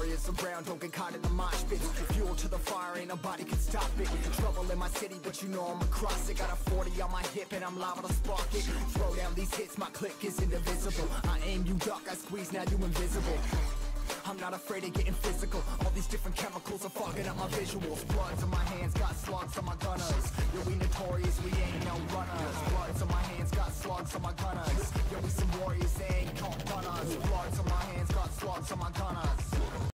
warriors around, don't get caught in the mosh pits. Fuel to the fire, ain't nobody can stop it. Trouble in my city, but you know I'm across it. Got a 40 on my hip and I'm liable to spark it. Throw down these hits, my click is indivisible. I aim, you duck, I squeeze, now you invisible. I'm not afraid of getting physical. All these different chemicals are fogging up my visuals. Bloods on my hands, got slugs on my gunners. Yo, we notorious, we ain't no runners. Bloods on my hands, got slugs on my gunners. Yo, we some warriors, they ain't gon' run us. Bloods on my hands, got slugs on my gunners.